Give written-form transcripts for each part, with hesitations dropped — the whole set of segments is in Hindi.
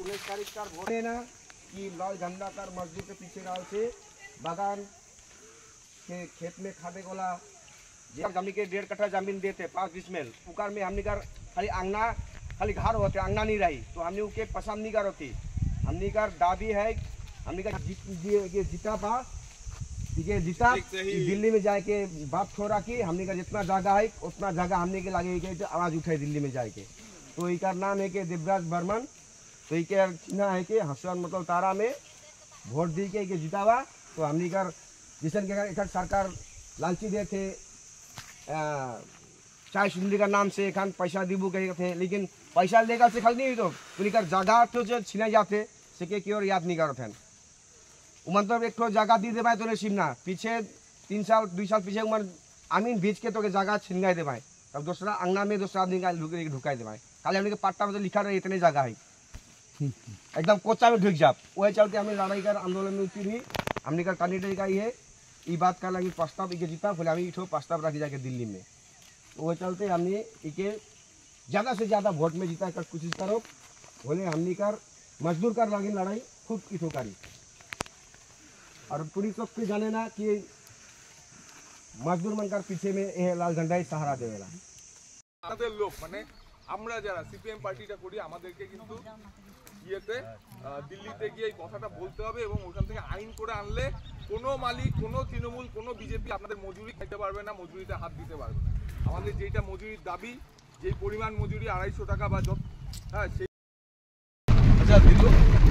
19 तारीख का वोट है ना कि लाल झंडा कर मस्जिद के पीछे गाँव से बागान के खेत में खादे गोला हमने के 1.5 कट्ठा जमीन देते 5 डिसमिल उकार में हमने कर खाली आंगना खाली घर होते आंगना नहीं रही तो हमने उनके पसंद नहीं कर होती हमने कर दाबी है हमने का जीता पास ठीक है जीता दिल्ली में जाके बात छोड़ा कि हमने का जितना जगह है उतना जगह हमने के लगे के आवाज उठाए दिल्ली में जाके तो एक नाम है कि देवराज बर्मन तो एक चिन्ह है कि हसवन मतलब तारा में वोट दी के जीतावा तो हमने कर जिसन के एक सरकार लालची दे थे चाय सुंदरी का नाम से खान पैसा दीबू कहे थे लेकिन पैसा लेकर से खाली नहीं तो उनकर जगह तो जो छिने जाते से के और याद नहीं करते मतलब एक जगह दी देवाए तो सीमना पीछे 3 साल 2 साल पीछे उमर आमीन बीच के तो जगह छिनगाई देवाए तब दूसरा अंगना में दूसरा आदमी ढुकाई देवाए खाली हमने के पट्टा में तो लिखा रहे इतने जगह है एकदम कोचा में ढुक जाप वही चलते हमें लड़ाई कर आंदोलन में उतरी हमने का कैंडिडेट का ही है ये बात का लगी प्रस्ताव इके जीता बोले हमें इठो प्रस्ताव रखी जाके दिल्ली में वो चलते हमने इके ज़्यादा से ज़्यादा वोट में जीता कर कोशिश करो बोले हमने कर मजदूर कर लगी लड़ाई खुद इठो करी और पूरी सब के जाने ना कि मजदूर मन कर पीछे में लाल झंडा ही सहारा देवेला আমাদের লোক মানে আমরা যারা সিপিএম পার্টিটা করি আমাদেরকে কিন্তু ইয়েতে দিল্লিতে গিয়ে এই কথাটা বলতে হবে এবং ওখান থেকে আইন করে আনলে কোনো মালিক কোনো তৃণমূল কোনো বিজেপি আপনাদের মজুরি খাইতে পারবে না মজুরিতে হাত দিতে পারবে না আমাদের যেটা মজুরির দাবি যেই পরিমাণ মজুরি 250 টাকা বা হ্যাঁ সেই আচ্ছা দিল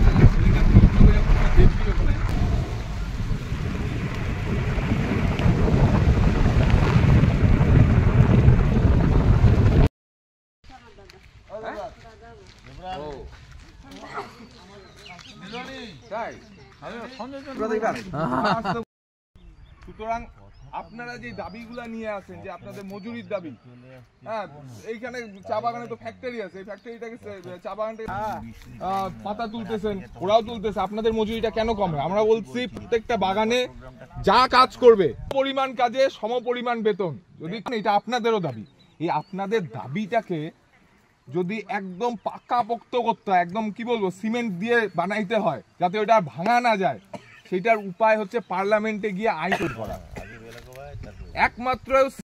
সুতরাং আপনারা যে দাবিগুলা নিয়ে আসেন যে আপনাদের মজুরির দাবি হ্যাঁ এইখানে চা বাগানে তো ফ্যাক্টরি আছে এই ফ্যাক্টরিটাকে চা বাগানটা পাতা তুলতেছেন ওরাও তুলতেছে আপনাদের মজুরিটা কেন কমে আমরা বলছি প্রত্যেকটা বাগানে যা কাজ করবে পরিমাণ কাজে সমপরিমাণ বেতন যদি এটা আপনাদেরও দাবি এই আপনাদের দাবিটাকে যদি একদম পাকাপোক্ত করতে হয় একদম কি বলবো সিমেন্ট দিয়ে বানাইতে হয় যাতে ওটা ভাঙা না যায় সেটার উপায় হচ্ছে পার্লামেন্টে গিয়ে আইন তৈরি করা একমাত্র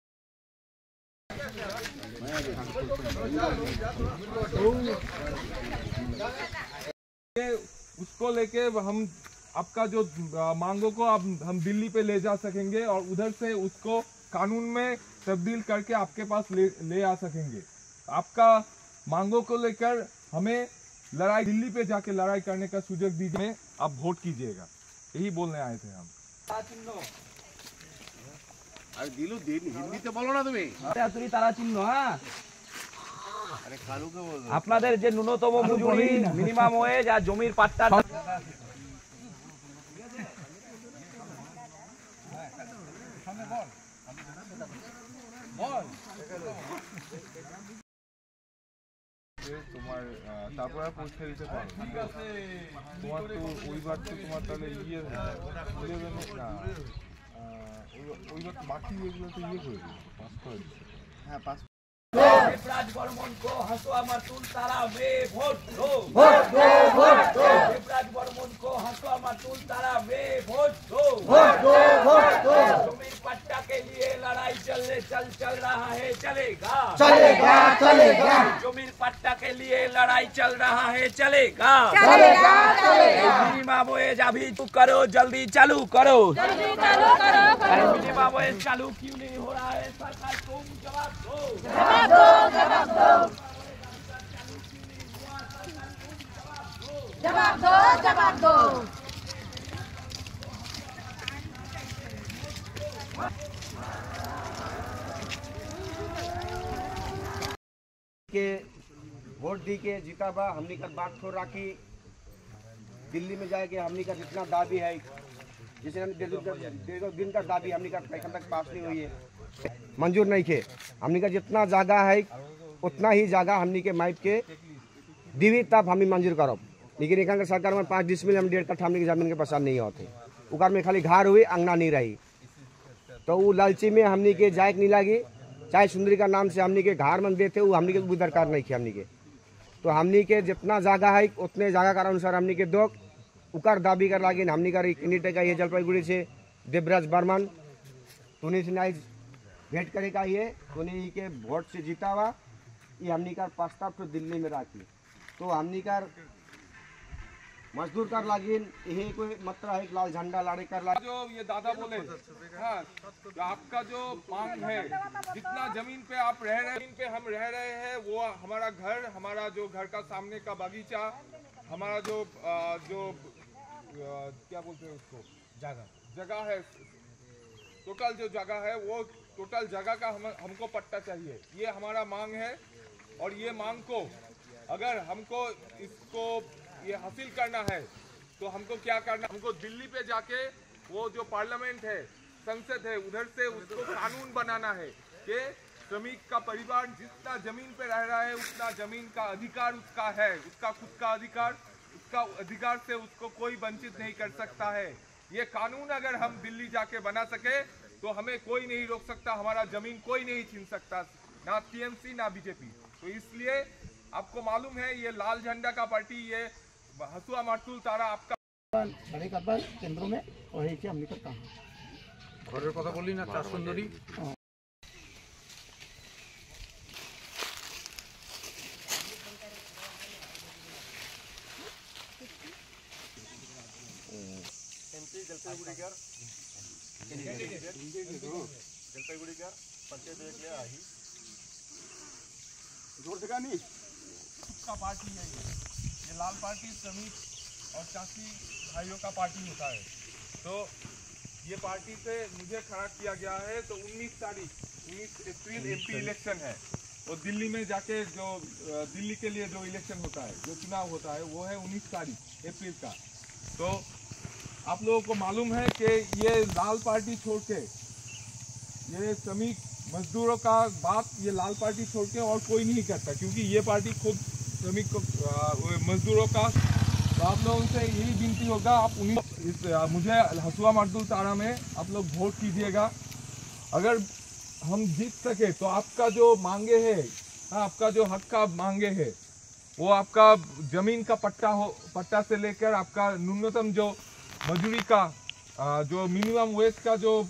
उसको लेके हम आपका जो मांगों को हम दिल्ली पे ले जा सकेंगे और उधर से उसको कानून में तब्दील करके आपके पास ले आ सकेंगे आपका मांगों को लेकर हमें लड़ाई दिल्ली पे जाके लड़ाई करने का सुजग दीजिए आप वोट कीजिएगा यही बोलने आए थे हम अरे दिलू दिन हिंदी तो बोलो ना तुम्हें तुरी तारा चिन्ह हाँ अरे खालू के बोल আপনাদের যে ন্যূনতম মজুরি মিনিমাম ওয়েজ আর জমির পাট্টা তোমার তারপর আর পরীক্ষা দিতে পারো ঠিক আছে তোমার তো ওইবার তো তোমার তাহলে ইয়ে না ওইবার বাকি এগুলো তো ইয়ে করে দিল পাস করে দিচ্ছে হ্যাঁ পাস देवराज बर्मन को हसुआ मातुल तारा में वोट दो वोट दो वोट दो देवराज बर्मन को हसुआ मातुल तारा में वोट दो वोट दो वोट दो जमीन पट्टा के लिए लड़ाई चल रहा है चलेगा चलेगा चलेगा जमीन पट्टा के लिए लड़ाई चल रहा है चलेगा चलेगा चलेगा मिनिमम वेज अभी करो जल्दी चालू करो मिनिमम वेज चालू क्यों नहीं हो रहा है सरकार तुम जवाब दो जवाब दो जवाब दो के वोट दी के जीता बा हमने का बात छोड़ रखी दिल्ली में जाके हमने का जितना दाबी है जैसे हम डेढ़ दिन का दाबी हमने का पैसा तक पास नहीं हुई है मंजूर नहीं थे हमने का जितना जगह है उतना ही जगह हमने के माइप के दीवी तब हमें मंजूर करो लेकिन एक सरकार में 5 डिसमिल हम 1.5 कट्ठा हमने की जमीन के पसंद नहीं होते उकार में खाली घर हुई अंगना नहीं रही तो वो लालची में हमने के जायक नहीं लगी चाय सुंदरी का नाम से हमने के घर मन देते वो हमने के दरकार नहीं थी हमने के तो हमनी के जितना जगह है उतने जगह का अनुसार हमनी के दो उकर दाबी कर लागिन हमनी का कैंडिडेट का ये जलपाईगुड़ी से देवराज बर्मन तुनी से नाइज भेंट करे का ये तुनी के वोट से जीता हुआ ये हमनी का प्रस्ताव तो दिल्ली में राखी तो हमनी का मजदूर कर लागिन यही कोई मतलब है लाल झंडा लाड़े कर ला जो ये दादा बोले हाँ, तो आपका जो मांग है जितना जमीन पे आप रह रहे हैं जमीन पे हम रह रहे हैं वो हमारा घर हमारा जो घर का सामने का बगीचा हमारा जो क्या बोलते हैं उसको जगह है टोटल जो जगह है वो टोटल जगह का हमको पट्टा चाहिए ये हमारा मांग है और ये मांग को अगर हमको इसको ये हासिल करना है तो हमको क्या करना हमको दिल्ली पे जाके वो जो पार्लियामेंट है संसद है उधर से उसको कानून बनाना है कि श्रमिक का परिवार जितना जमीन पे रह रहा है उतना जमीन का अधिकार उसका है उसका खुद का अधिकार उसका अधिकार से उसको कोई वंचित नहीं कर सकता है ये कानून अगर हम दिल्ली जाके बना सके तो हमें कोई नहीं रोक सकता हमारा जमीन कोई नहीं छीन सकता ना टीएमसी ना बीजेपी तो इसलिए आपको मालूम है ये लाल झंडा का पार्टी ये हसुआ मारतुल तारा आपका केंद्र में हमने काम ঘরের কথা বললি না চার সুন্দরী एमपी जलपाईगुड़ीकर जलपाईगुड़ीकर पंचायत एक ले आई जोर से का नहीं का पार्टी है ये लाल पार्टी श्रमिक और चासी भाइयों का पार्टी होता है तो ये पार्टी से मुझे खड़ा किया गया है तो 19 अप्रैल एमपी इलेक्शन है वो दिल्ली में जाके जो दिल्ली के लिए जो इलेक्शन होता है जो चुनाव होता है वो है 19 अप्रैल का तो आप लोगों को मालूम है कि ये लाल पार्टी छोड़ के ये श्रमिक मजदूरों का बात ये लाल पार्टी छोड़ के और कोई नहीं करता क्योंकि ये पार्टी खुद श्रमिक को मजदूरों का तो आप लोगों से यही विनती होगा आप मुझे हसुआ मारतुल तारा में आप लोग वोट कीजिएगा अगर हम जीत सके तो आपका जो मांगे है आपका जो हक का मांगे है वो आपका जमीन का पट्टा से लेकर आपका न्यूनतम जो मजदूरी का जो मिनिमम वेज का जो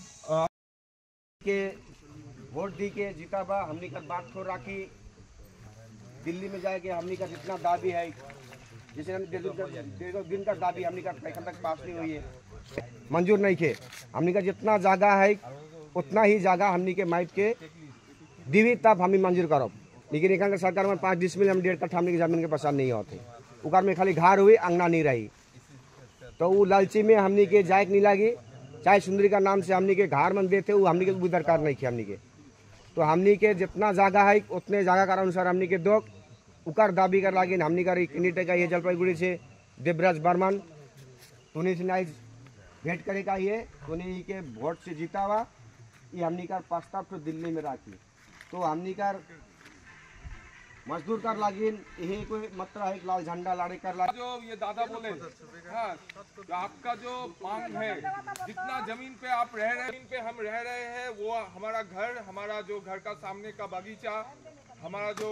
के वोट दी के जीता बा हमनी का बात छोड़ राखी दिल्ली में जाएके हमनी का जितना दाबी है जैसे हम डेढ़ दिन का दाबी हमनी का एखन तक पास नहीं हुई है मंजूर नहीं थे हमनी का जितना जगह है उतना ही जगह हमनी के माइप के दीवी तब हम मंजूर करब लेकिन एखन सरकार में 5 डिसमिल हम 1.5 कट्ठा हमनी के जमीन के पसंद नहीं होते उकार में खाली घर हुई अंगना नहीं रही तो वो लालची में हमनी के जायक नहीं लगी चाहे सुंदरी का नाम से हमनी के घर मन देते वो हमनी के दरकार नहीं थी हमनी के तो हमनी के जितना जगह है उतने जगह का अनुसार हमनी के दो उकर दाबी कर लागिन हमनी का कैंडिडेट का ये जलपाईगुड़ी से देवराज बर्मन तुनी से नाइज भेंट करे का ये तुनी के वोट से जीता हुआ ये हमनी का प्रस्ताव तो दिल्ली में राखी तो हमनी का मजदूर कर लागिन यही कोई मतलब है लाल झंडा लाड़े कर ला जो ये दादा बोले हाँ, तो आपका जो मांग है जितना जमीन पे आप रह रहे हैं जमीन पे हम रह रहे हैं वो हमारा घर हमारा जो घर का सामने का बगीचा हमारा जो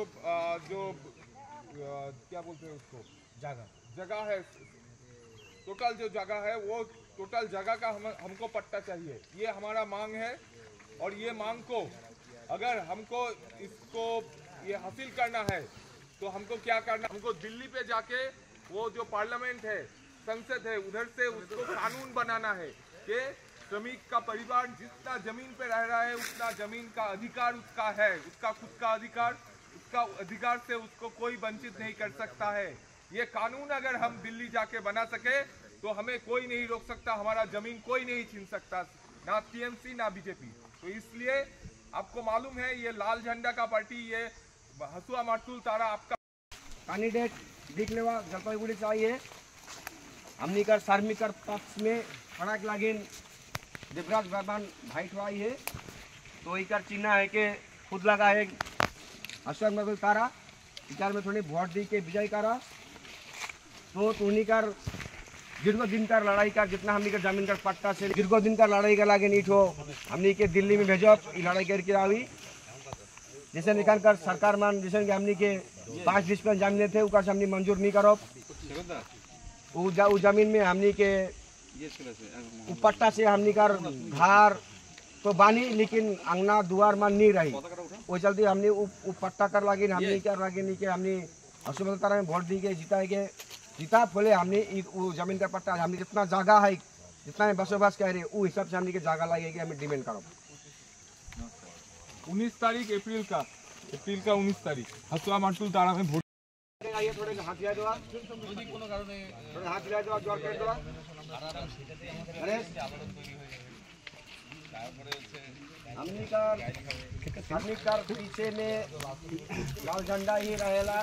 क्या बोलते हैं उसको जगह है टोटल जो जगह है वो टोटल जगह का हमको पट्टा चाहिए ये हमारा मांग है और ये मांग को अगर हमको इसको ये हासिल करना है तो हमको क्या करना हमको दिल्ली पे जाके वो जो पार्लियामेंट है संसद है उधर से उसको कानून बनाना है कि श्रमिक का परिवार जितना जमीन पे रह रहा है उतना जमीन का अधिकार उसका है उसका खुद का अधिकार उसका अधिकार से उसको कोई वंचित नहीं कर सकता है ये कानून अगर हम दिल्ली जाके बना सके तो हमें कोई नहीं रोक सकता हमारा जमीन कोई नहीं छीन सकता ना टीएमसी ना बीजेपी तो इसलिए आपको मालूम है ये लाल झंडा का पार्टी ये हसुआ मारतुल तारा आपका कैंडिडेट दिखने वा जलपाईगुड़ी चाहिए हमनी कर श्रमिक कर पक्ष में खड़ा लागिन देवराज बर्मन भाई ठुआई है तो इकर चिन्ह है कि खुद लगा है हसुआ मारतुल तारा विचार में थोड़ी वोट दी के विजय करा तो उन्हीं कर दीर्घ दिन का लड़ाई का जितना हमनी के जमीन का पट्टा से दीर्घ दिन का लड़ाई का लागे नीट हो हमनी के दिल्ली में भेजो लड़ाई करके आई जैसे निकाल कर सरकार मान जैसे कि हमनी के 5-20 पर जमीन थे उका हमने मंजूर नहीं करो उ जमीन में हमने के पट्टा से हमने कर घर तो बानी लेकिन अंगना दुआर मान नहीं रही वो चलते हमने पट्टा कर लगे हमने क्या लगे नहीं के हमने असुमत तरह में वोट दी के जीता फले हमने वो जमीन का पट्टा हमने जितना जगह है जितना बसोबास कर रहे वो हिसाब से हमने के जगह लगेगी हमें डिमांड करो 19 तारीख अप्रैल का 19 तारीख हसुआ माटुल तारा में वोट थोड़े हाथ लिया दो थोड़े हाथ लिया दो जोर कर दो हमने का पीछे में लाल झंडा ही रहेला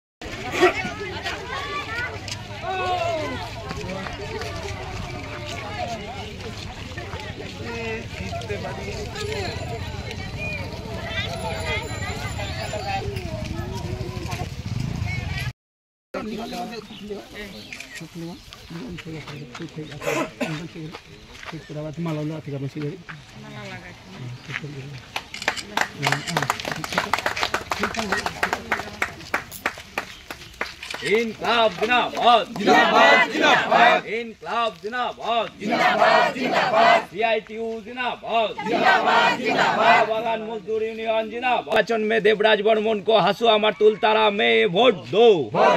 इनकलाब जिंदाबाद जिंदाबाद जिंदाबाद इनकलाब जिंदाबाद जिंदाबाद जिंदाबाद सीआईटीयू जिंदाबाद जिंदाबाद जिंदाबाद बागान मजदूर यूनियन जिंदाबाद निर्वाचन में देवराज बर्मन को हसुआ माटुल तारा में वोट दो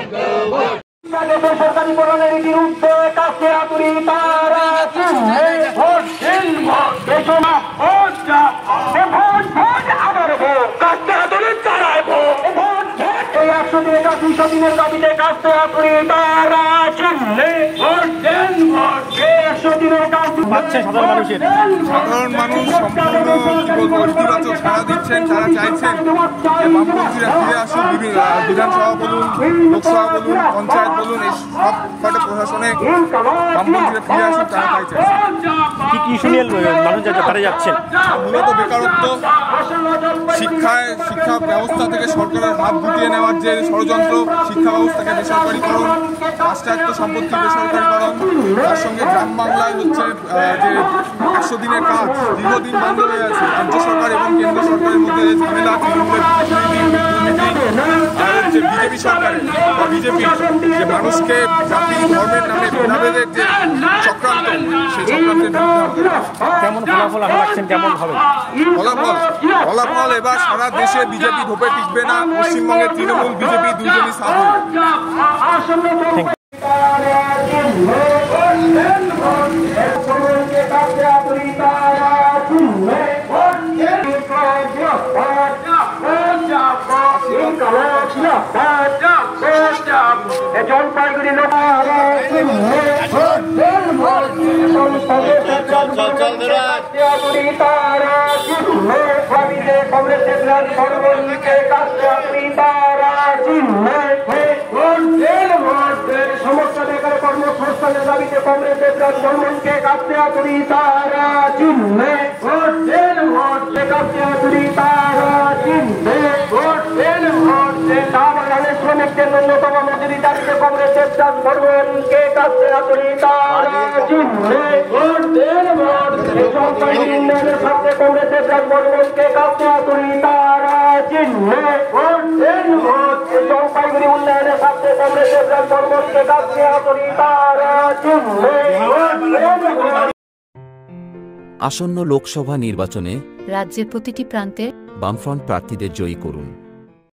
सरकारी বলনের বিরুদ্ধে কাছে আতুরি তারা ভোট দিন ভোট দেশনা ভোট যা ভোট ভোট আবার ভোট কাছে আতুরি তারাই ভোট ভোট এই 100 দিনের কাছে 200 দিনের দাবিতে কাছে আতুরি তারা চিনলে ভোট দিন ভোট 100 দিনের কাছে পাচ্ছে সাধারণ মানুষ সম্পূর্ণ কি বলবো ইতিবাচক সাড়া দিচ্ছেন তারা চাইছেন যে বামপন্থীরা ফিরে আসুক বিধানসভা বলুন লোকসভা বলুন পঞ্চায়েত বলুন এই সব কটা প্রশাসনে বামপন্থীরা ফিরে আসুক তারা তাই চাইছেন কি শুনিয়ে মানুষ তারা যাচ্ছেন মূলত বেকারত্ব শিক্ষা ব্যবস্থা থেকে সরকারের হাত গুটিয়ে নেওয়ার যে ষড়যন্ত্র শিক্ষা ব্যবস্থাকে বেসরকারীকরণ রাষ্ট্রায়ত্ত সম্পত্তি বেসরকারীকরণ তার সঙ্গে গ্রাম বাংলায় হচ্ছে যে 100 দিনের কাজ দীর্ঘদিন বন্ধ হয়ে আছে রাজ্য সরকার এবং কেন্দ্র সরকারের মধ্যে যে ঝামেলা তৃণমূলের আর হচ্ছে বিজেপি সরকারের বা বিজেপি যে মানুষকে জাতি ধর্মের নামে ভেদাভেদের যে চক্রান্ত সেই চক্রান্তের বিরুদ্ধে কেমন ফলাফল আশা রাখছেন কেমন হবে ফলাফল এবার সারা দেশে বিজেপি ধোপে টিকবে না পশ্চিমবঙ্গে তৃণমূল বিজেপি দুইজনই সাফ জলপাইগুড়ি কংগ্রেসের সমস্ত বেকার কর্মসংস্থানের দাবিতে কংগ্রেসের রাজভবনকে কাঁপতে আতুরি তারা চিহ্নে ভোট দেন ভোট কাঁপতে আতুরি তারা চিহ্নে ভোট দেন ভোট বাংলাদেশ শ্রমিকদের ন্যূনতম মজুরি দাবিতে কংগ্রেসের রাজভবনকে কাঁপতে আতুরি তারা চিহ্নে ভোট দেন ভোট উন্নয়নের সাথে কংগ্রেসের রাজভবনকে কাঁপতে আতুরি তারা চিহ্নে ভোট দেন ভোট জলপাইগুড়ি উন্নয়নের সাথে কংগ্রেসের রাজভবনকে কাঁপতে আতুরি তারা চিহ্নে ভোট দেন ভোট। আসন্ন লোকসভা নির্বাচনে রাজ্যের প্রতিটি প্রান্তে বামফ্রন্ট প্রার্থীদের জয়ী করুন।